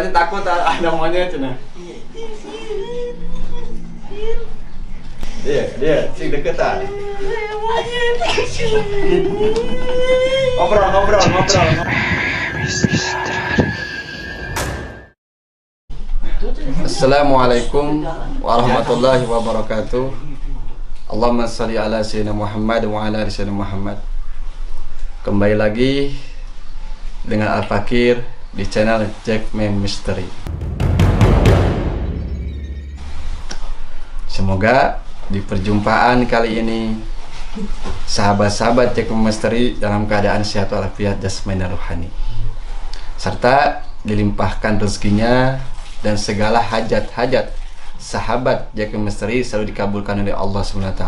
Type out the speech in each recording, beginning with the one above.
katanya takut ada monyet cina. Dia sing deketan. Ngobrol. Assalamualaikum warahmatullahi wabarakatuh. Allahumma shalli ala sayyidina Muhammad wa ala ali sayyidina Muhammad. Kembali lagi dengan Al-Fakir di channel Jackman Mystery. Semoga di perjumpaan kali ini sahabat-sahabat Jackman Mystery dalam keadaan sehat walafiat jasmani dan rohani, serta dilimpahkan rezekinya dan segala hajat-hajat sahabat Jackman Mystery selalu dikabulkan oleh Allah SWT.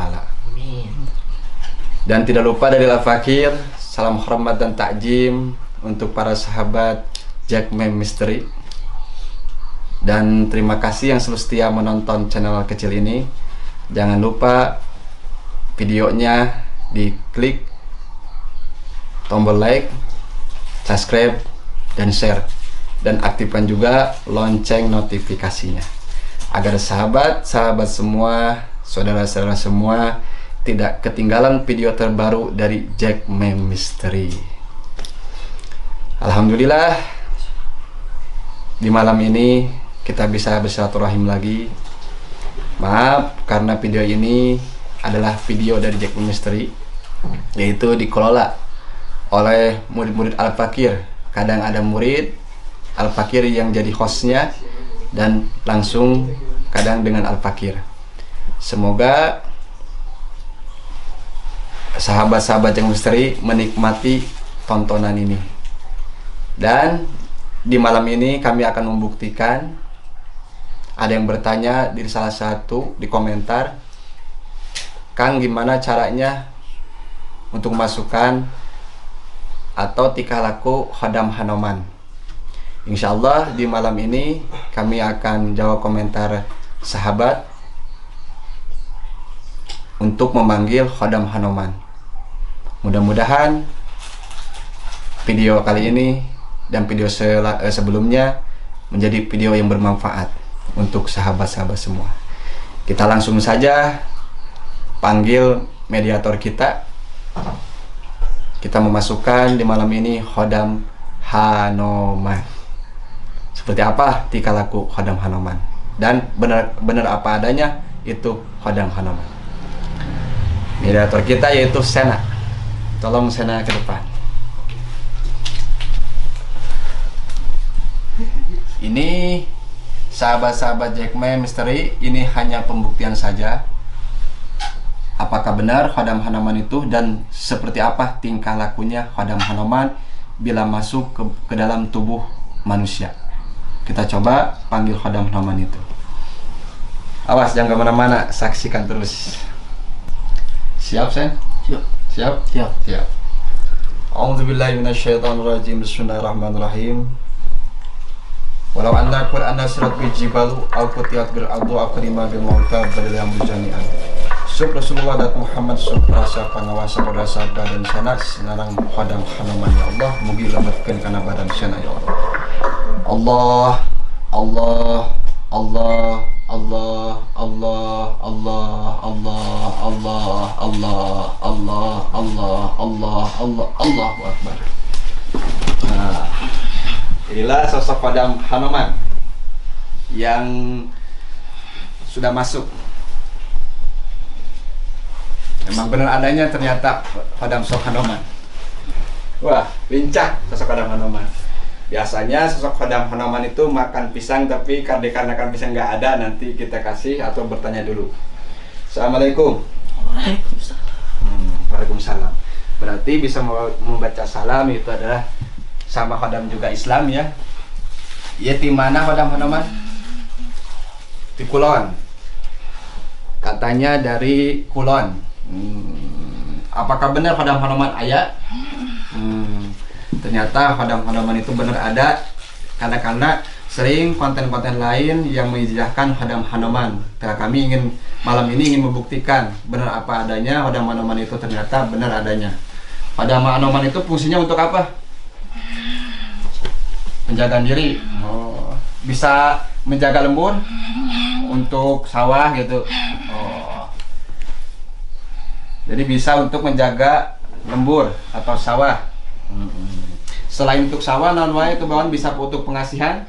Dan tidak lupa dari Al-Fakir, salam hormat dan takjim untuk para sahabat Jackman Mystery. Dan terima kasih yang selalu setia menonton channel kecil ini. Jangan lupa videonya diklik tombol like, subscribe, dan share. Dan aktifkan juga lonceng notifikasinya agar sahabat-sahabat semua, saudara-saudara semua tidak ketinggalan video terbaru dari Jackman Mystery. Alhamdulillah, di malam ini kita bisa bersilaturahim lagi. Maaf karena video ini adalah video dari Jackman Mystery, yaitu dikelola oleh murid-murid Al-Fakir. Kadang ada murid Al-Fakir yang jadi hostnya, dan langsung kadang dengan Al-Fakir. Semoga sahabat-sahabat yang misteri menikmati tontonan ini. Dan di malam ini kami akan membuktikan. Ada yang bertanya di salah satu di komentar, Kang, gimana caranya untuk memasukkan atau tingkah laku khodam Hanoman? Insya Allah di malam ini kami akan jawab komentar sahabat untuk memanggil khodam Hanoman. Mudah-mudahan video kali ini dan video sebelumnya menjadi video yang bermanfaat untuk sahabat-sahabat semua. Kita langsung saja panggil mediator kita. Kita memasukkan di malam ini khodam Hanoman. Seperti apa tingkah laku khodam Hanoman, dan benar apa adanya itu khodam Hanoman. Mediator kita yaitu Sena. Tolong Sena ke depan. Ini sahabat-sahabat Jackman Mystery, ini hanya pembuktian saja. Apakah benar khodam Hanoman itu, dan seperti apa tingkah lakunya khodam Hanoman bila masuk ke dalam tubuh manusia. Kita coba panggil khodam Hanoman itu. Awas jangan kemana-mana, saksikan terus. Siap, Sen? Siap. A'udzubillahi minasyaitonirrajim. Bismillahirrahmanirrahim. Walau anna Qur'ana surat bijibalu au qutiyat bil ardu au qadima bil mauta barilam jami'an. Rasulullah dan Muhammad suprasa pangawasa pada badan sanak senarang khodam Hanoman ya Allah, mugi lembatkeun kana badan sana ya Allah. Allah Allah Allah Allah Allah Allah Allah Allah Allah Allah Allah Allah Allah Allahu Akbar. Nah, inilah sosok khodam Hanoman yang sudah masuk. Memang benar adanya ternyata khodam sosok Hanoman. Wah, lincah sosok khodam Hanoman. Biasanya sosok khodam Hanoman itu makan pisang, tapi dikarenakan pisang nggak ada, nanti kita kasih atau bertanya dulu. Assalamualaikum. Waalaikumsalam. Waalaikumsalam. Berarti bisa membaca salam itu adalah sama khodam juga Islam ya. Ya, di mana khodam Hanoman? Di Kulon. Katanya dari Kulon. Apakah benar khodam Hanoman ayah? Ternyata khodam Hanoman itu benar ada, karena sering konten-konten lain yang mengijazahkan khodam Hanoman. Nah, kami malam ini ingin membuktikan benar apa adanya khodam Hanoman itu ternyata benar adanya. Khodam Hanoman itu fungsinya untuk apa? Penjagaan diri. Oh, bisa menjaga lembur untuk sawah gitu. Oh. Jadi bisa untuk menjaga lembur atau sawah. Selain untuk sawah, non wae kebawan bisa untuk pengasihan.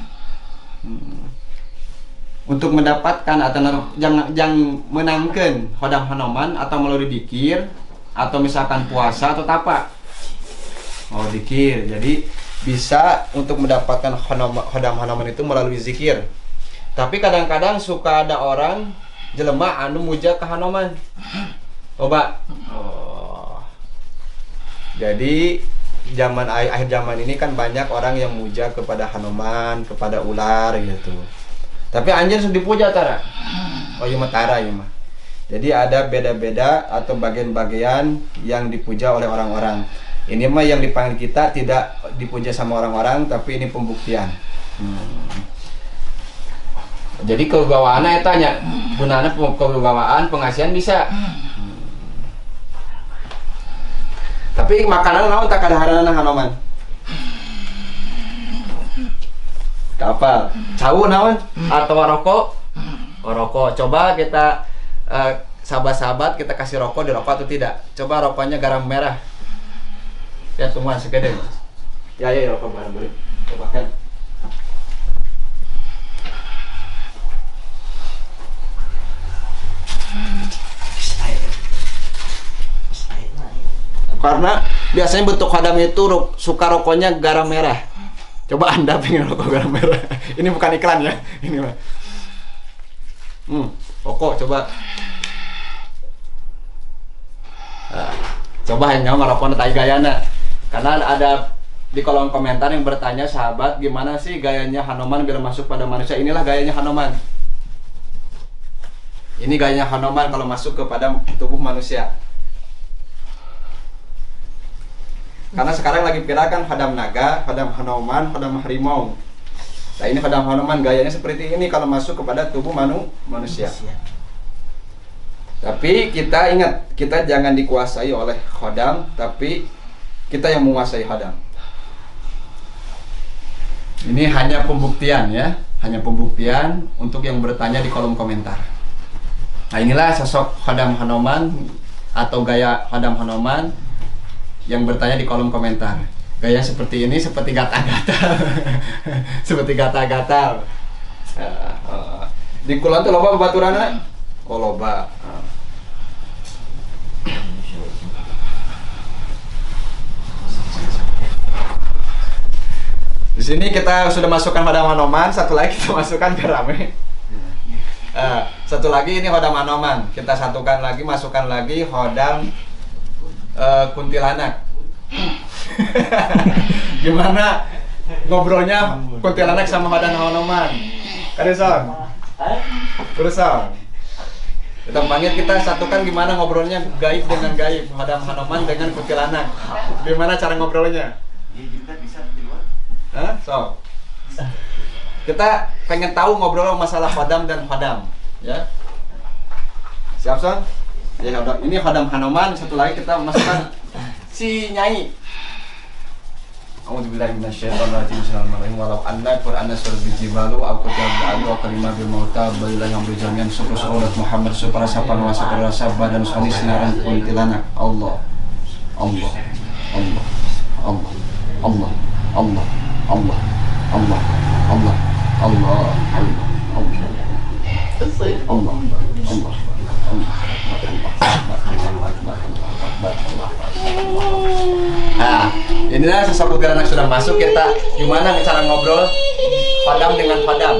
Untuk mendapatkan atau yang menangkan hodam hanoman atau melalui dikir atau misalkan puasa atau tapa. Oh, dikir. Jadi bisa untuk mendapatkan hodam hanoman itu melalui zikir. Tapi kadang-kadang suka ada orang jelema anu muja ke hanoman. Coba. Oh. Jadi akhir zaman ini kan banyak orang yang muja kepada hanoman, kepada ular gitu. Tapi anjir sudah dipuja tara. Oh iya mah tara iya mah. Jadi ada beda-beda atau bagian-bagian yang dipuja oleh orang-orang. Ini mah yang dipanggil kita tidak dipuja sama orang-orang, tapi ini pembuktian. Jadi kewibawaannya tanya, gunanya kewibawaan pengasihan bisa. Tapi makanan naon tak ada harana hanoman. Kapal, cawu naon atau rokok? Rokok. Coba kita sahabat-sahabat kita kasih rokok, di rokok atau tidak? Coba rokoknya garam merah. Ya semua segede. Ya rokok bareng beli. Coba kan. Karena biasanya bentuk hadam itu suka rokoknya garam merah. Coba Anda pengen rokok garam merah. Ini bukan iklan ya. Ini mah. Rokok coba. Nah, coba yang nyawa rokok tai gayana. Karena ada di kolom komentar yang bertanya, sahabat, gimana sih gayanya Hanoman biar masuk pada manusia? Inilah gayanya Hanoman. Ini gayanya Hanoman kalau masuk kepada tubuh manusia. Karena sekarang lagi viral kan hadam naga, hadam hanoman, hadam harimau. Nah ini hadam hanoman gayanya seperti ini kalau masuk kepada tubuh manusia. Tapi kita ingat, kita jangan dikuasai oleh hadam, tapi kita yang menguasai hadam. Ini hanya pembuktian ya, hanya pembuktian untuk yang bertanya di kolom komentar. Nah inilah sosok hadam hanoman atau gaya hadam hanoman yang bertanya di kolom komentar. Gaya seperti ini, seperti gatal-gatal. Seperti gatal-gatal. Di kulon tuh loba babaturana? Oh loba. Di sini kita sudah masukkan hodam hanoman, satu lagi kita masukkan garame. Satu lagi ini hodam hanoman. Kita satukan lagi, masukkan lagi hodam kuntilanak. Gimana ngobrolnya kuntilanak sama hodam hanoman? Kadeson. Kurusan. Kita panggil, kita satukan gimana ngobrolnya gaib dengan gaib, hodam hanoman dengan kuntilanak. Gimana cara ngobrolnya? Hah? So. Kita pengen tahu ngobrol masalah hodam dan hodam, ya. Siap, Son? Ya udah, ini hodam hanoman, satu lagi kita masukkan si Nyai. A'udzubillahi minasyaitonirrajim. Bismillahirrahmanirrahim. Walau anna Qur'ana surat bijibalu aku tiap kalimah bil mauta balilah yang berjamian surat Muhammad supaya sapa nuasa perasa badan sani sinaran kuntilanak. Allah. Allah. Allah. Allah. Allah. Allah. Allah. Allah. Allah. Allah. Allah. Allah. Allah. Nah, inilah sosok kuntilanak sudah masuk. Kita gimana cara ngobrol hodam dengan hodam,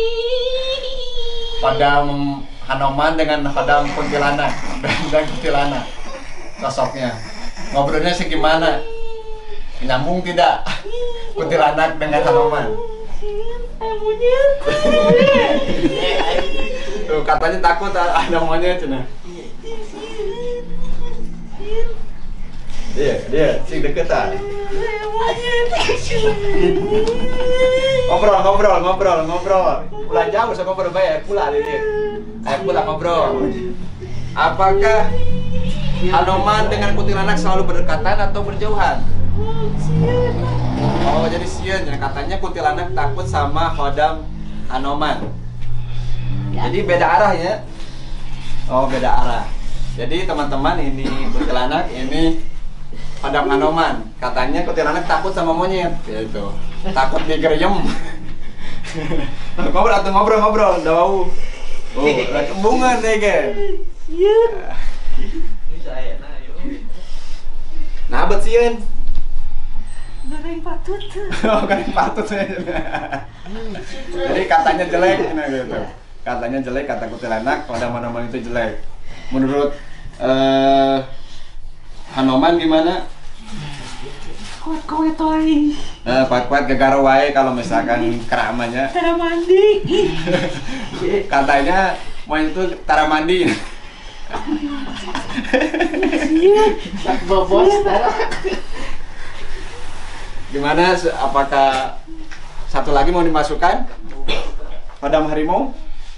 hodam hanoman dengan hodam kuntilanak dan kuntilanak. Sosoknya ngobrolnya sih gimana? Nyambung tidak kuntilanak dengan hanoman? Tuh katanya takut ada monyet cina. Dia sing deketan. Ngobrol. Pulang jauh sama ngobrol bae, pula dia. Pula ngobrol. Apakah hanoman dengan kuntilanak selalu berdekatan atau berjauhan? Oh, jadi sieun. Jadi katanya kuntilanak takut sama Khodam Hanoman. Jadi beda arah ya. Oh, beda arah. Jadi teman-teman, ini kuntilanak, ini Khodam Hanoman. Katanya kuntilanak takut sama monyet, gitu. Takut digerem. Ngobrol, udah mau. Oh, kembungan deh, guys. Iya. Nah, bet sieun. Goreng patut. Oh, goreng patut. Jadi katanya jelek, nah gitu. Katanya jelek, kata kuntilanak, Khodam Hanoman itu jelek. Menurut Hanoman gimana? Kuat-kuat wae. Kuat-kuat gegara wae kalau misalkan keramanya. Cara mandi. Katanya mau itu tara mandi. Iya. Bobos tara. Gimana? Apakah satu lagi mau dimasukkan? Khodam harimau?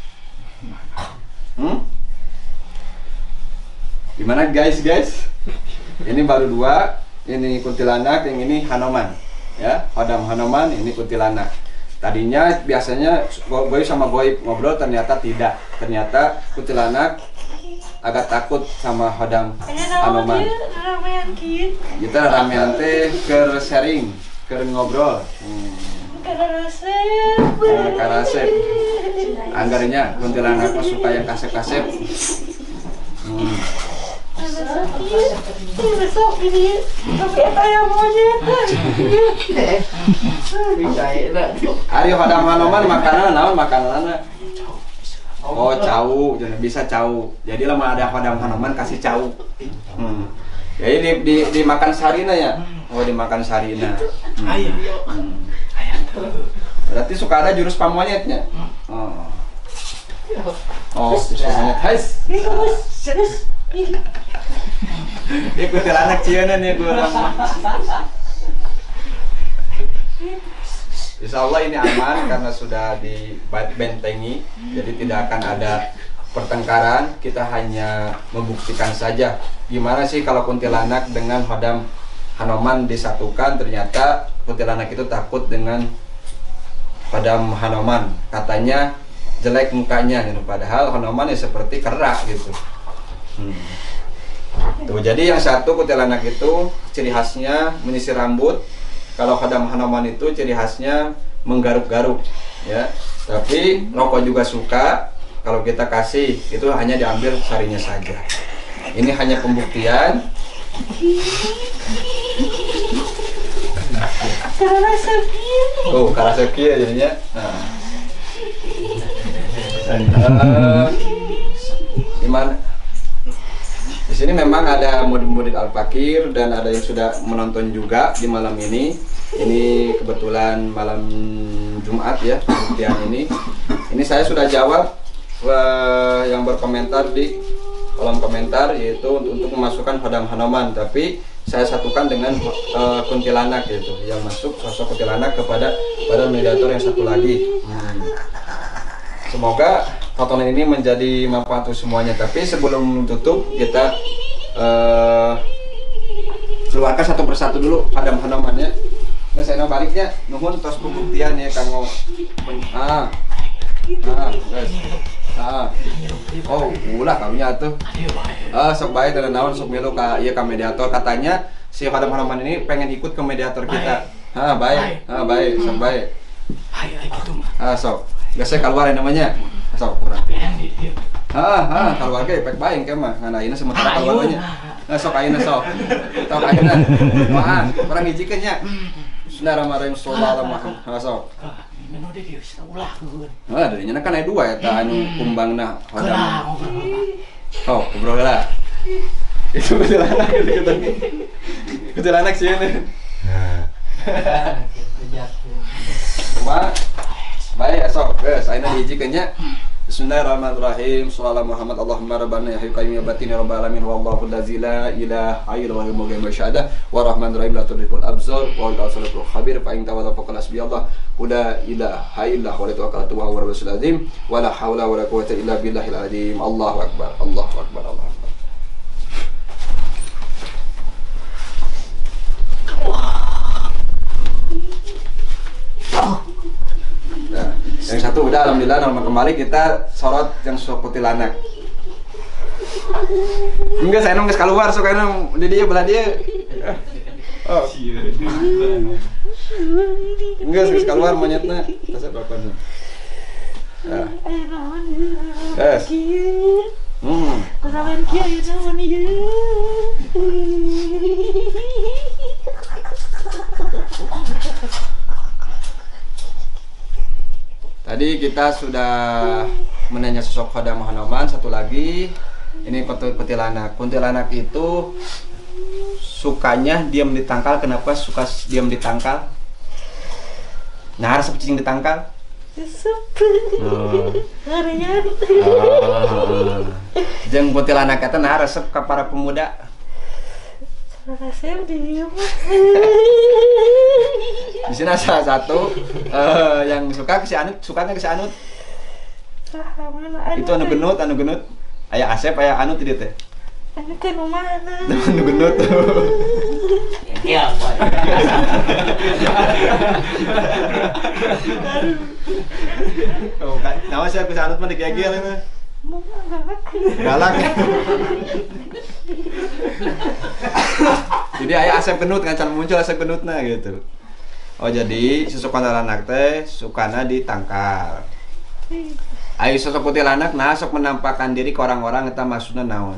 Gimana guys? Ini baru dua. Ini kuntilanak, yang ini Hanoman. Ya, Khodam Hanoman, ini kuntilanak. Tadinya biasanya Boy sama Boy ngobrol, ternyata tidak. Ternyata kuntilanak agak takut sama Khodam Hanoman. Ramean kieu. Kita ramean teh keur sharing, keur ngobrol. Karasep. Anggarnya kuntilanak mah suka yang kasep-kasep. Besok ini tapi yang monyet. Ari Khodam Hanoman makanan naon makananna? Oh, cau, jadi bisa cau. Jadi lama ada Khodam Hanoman kasih cau. Jadi dimakan sarina ya. Oh, dimakan sarina. Berarti suka ada jurus pamonyetnya. Oh, jurus pamonyet. Hais. Ikuti anak cieunan ya gua. Insya Allah ini aman karena sudah dibentengi, jadi tidak akan ada pertengkaran. Kita hanya membuktikan saja gimana sih kalau kuntilanak dengan Khodam Hanoman disatukan. Ternyata kuntilanak itu takut dengan Khodam Hanoman, katanya jelek mukanya gitu. Padahal Hanoman ya seperti kerak gitu. Tuh, jadi yang satu kuntilanak itu ciri khasnya menyisir rambut. Kalau Khodam Hanoman itu ciri khasnya menggaruk-garuk, ya. Tapi rokok juga suka. Kalau kita kasih itu hanya diambil sarinya saja. Ini hanya pembuktian. Oh, karasep kieu jadinya. Gimana? Di sini memang ada murid-murid Al-Fakir dan ada yang sudah menonton juga di malam ini. Ini kebetulan malam Jumat ya, pembuktian ini. Ini saya sudah jawab yang berkomentar di kolom komentar, yaitu untuk memasukkan Khodam Hanoman, tapi saya satukan dengan kuntilanak, gitu, yang masuk sosok kuntilanak kepada mediator yang satu lagi. Semoga tontonan ini menjadi manfaat untuk semuanya. Tapi sebelum tutup, kita keluarkan satu persatu dulu Khodam Hanomannya. Nah, saya baliknya nuhun tos pembuktian ya kanggo. Oh, ulah kamunya tuh. Sok bae dan naon sok milu ka ieu ka mediator. Katanya si Khodam Hanoman ini pengen ikut ke mediator kita. Baik, sok baik. Sok. Biasa keluar namanya. Sok kurang. Keluar ge pek bae engke mah. Ngana ayeuna sementara keluarnya. Sok ayeuna sok. Tok ayeuna. Wah, kurang hijikeun nya. Bismillahirrahmanirrahim. Sallallahu alaihi wasallam. Sok. Menu deh geus ulah keun. Darinya kan aya dua eta anu kumbangna Khodam. Oh, ngobrol lah. Itu kuntilanak gitu. Kuntilanak sih ini. Cuma baik, sok, guys, ayeuna dihijikeun nya. Bismillahirrahmanirrahim. Shallallahu Muhammad Allahumma rabbana ya hayyu qayyum ya batin ya rabbal alamin wallahu allazi la ilaha illa huwal mughayyin masyada wa rahmanir rahim la tudrikul absar wa huwal samiul khabir fa in tawalla faqul hasbiyallah la ilaha illa huwa alaihi tawakkaltu wa huwa rabbul azim wa la haula wa la quwwata illa billahil azim. Allahu akbar, Allahu akbar, Allahu akbar. Yang satu udah, alhamdulillah normal kembali. Kita sorot yang sosok kuntilanak. Enggak, saya nunggu keluar, so kayaknya di dia belah dia. Oh. Enggak, saya keluar monyetnya. Tasnya berapa nih? Ah. Yes. Kesabaran kia itu mani. Tadi kita sudah menanya sosok Khodam Hanoman. Satu lagi, ini kuntilanak. Kuntilanak itu sukanya diam di tangkal. Kenapa suka diam di tangkal? Nah, harus cicing di tangkal. Jeung kuntilanak eta nah resep ka para pemuda. Rasanya diam. Di sini salah satu yang suka ke si Anut, sukanya ke si Anut. Itu anu genut. Aya Asep, aya Anut di dieu teh. Anu teh nu mana? Anu genut. Ya, boy. Oh, nawa saya ke si Anut mah digial mah. Galak. Jadi aya Asep genut ngan muncul Asep genutna gitu. Oh, jadi sosok kuntilanak teh sukana ditangkal. Ayo sosok kuntilanak nah sok menampakkan diri ke orang-orang eta maksudna naon?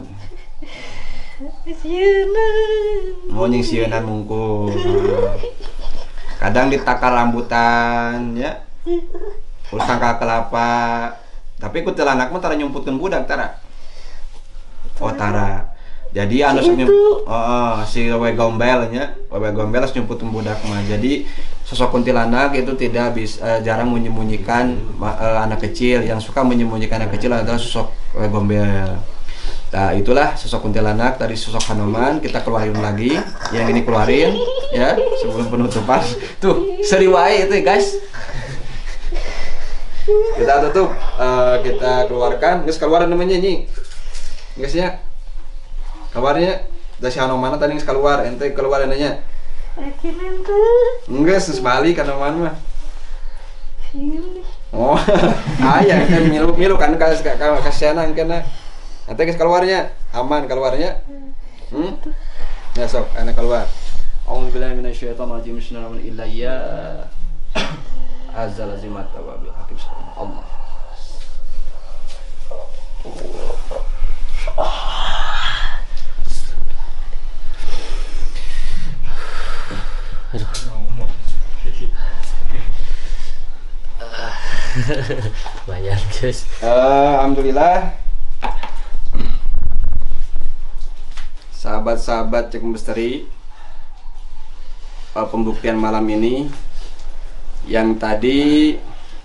Mau nying sieunan mungkul. Kadang ditakar rambutan ya. Terus tangkal kelapa. Tapi kuntilanak mah tara nyumputkeun budak tara. Oh, tara. Jadi anu si wewe gombel nya, wewe gombel harus nyumputkeun budak mah. Jadi sosok kuntilanak itu tidak bisa jarang menyembunyikan anak kecil. Yang suka menyembunyikan anak kecil adalah sosok wewe gombel. Nah, itulah sosok kuntilanak dari sosok Hanoman. Kita keluarin lagi, yang ini keluarin ya sebelum penutupan. Tuh, seri wae itu guys. Kita tutup, kita keluarkan. Geus keluar namanya nyi. Guys ya. Kabarnya dari si Hanoman tadi geus keluar, ente keluar nanya. Enggak, sesbali kan Hanoman mah. Oh, aya kan milu kan kasihanan kana. Nanti guys keluarnya, aman keluarnya. Ya sok, anak keluar. A'udzubillahi minasyaitonir rajim. Bismillahirrahmanirrahim. Illa ya azza lazimat wa bil hakim Allah. Bayar guys. Alhamdulillah. Sahabat-sahabat Cek Misteri, pembuktian malam ini yang tadi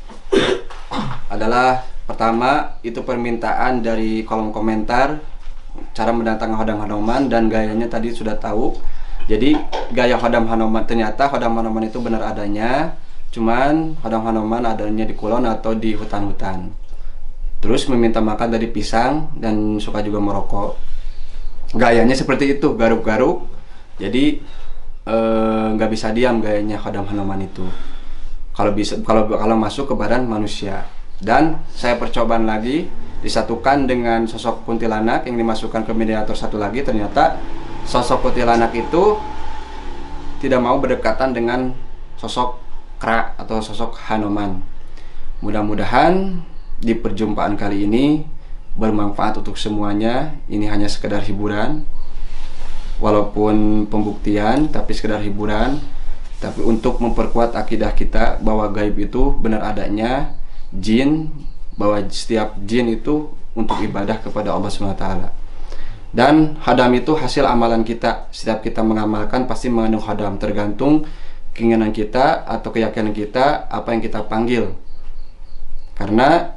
adalah pertama itu permintaan dari kolom komentar cara mendatangkan Khodam Hanoman dan gayanya tadi sudah tahu. Jadi gaya Khodam Hanoman, ternyata Khodam Hanoman itu benar adanya, cuman Khodam Hanoman adanya di kulon atau di hutan-hutan. Terus meminta makan dari pisang dan suka juga merokok. Gayanya seperti itu, garuk-garuk. Jadi nggak bisa diam gayanya Khodam Hanoman itu. Kalau masuk ke badan manusia. Dan saya percobaan lagi disatukan dengan sosok kuntilanak yang dimasukkan ke mediator satu lagi. Ternyata sosok kuntilanak itu tidak mau berdekatan dengan sosok Kra atau sosok Hanoman. Mudah-mudahan di perjumpaan kali ini bermanfaat untuk semuanya. Ini hanya sekedar hiburan, walaupun pembuktian tapi sekedar hiburan, tapi untuk memperkuat akidah kita bahwa gaib itu benar adanya, jin, bahwa setiap jin itu untuk ibadah kepada Allah SWT. Dan khodam itu hasil amalan kita. Setiap kita mengamalkan pasti mengandung khodam, tergantung keinginan kita atau keyakinan kita apa yang kita panggil. Karena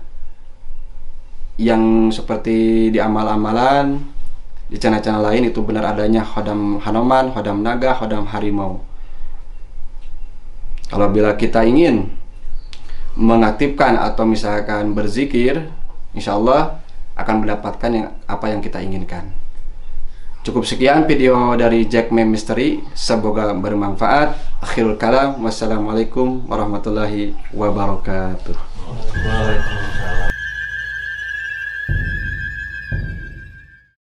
yang seperti di amal-amalan, di channel-channel lain itu benar adanya Khodam Hanoman, Khodam Naga, Khodam Harimau. Kalau bila kita ingin mengaktifkan atau misalkan berzikir, insya Allah akan mendapatkan apa yang kita inginkan. Cukup sekian video dari Jack Meme Mystery, semoga bermanfaat. Akhirul kalam, wassalamualaikum warahmatullahi wabarakatuh. Wow.